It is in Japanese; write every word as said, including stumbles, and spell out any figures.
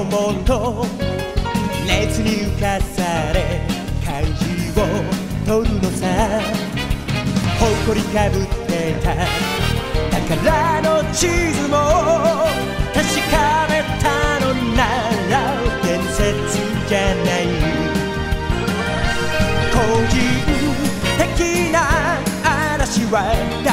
もと熱に浮かされ漢字を取るのさ。誇りかぶってた宝の地図も確かめたのなら伝説じゃない。個人的な嵐は